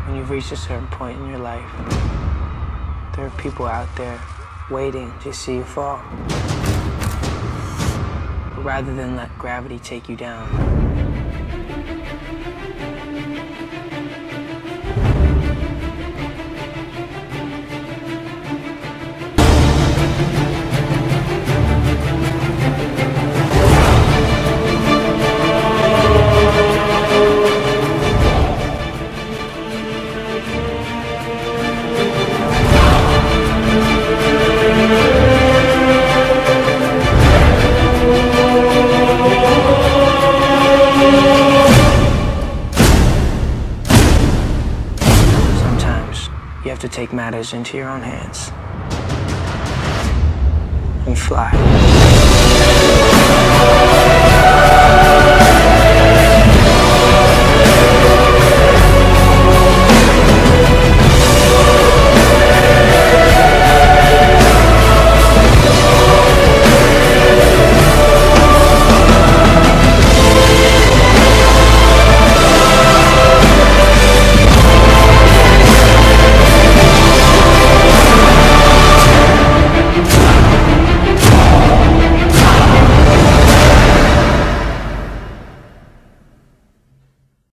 When you've reached a certain point in your life, there are people out there waiting to see you fall. But rather than let gravity take you down, you have to take matters into your own hands and fly.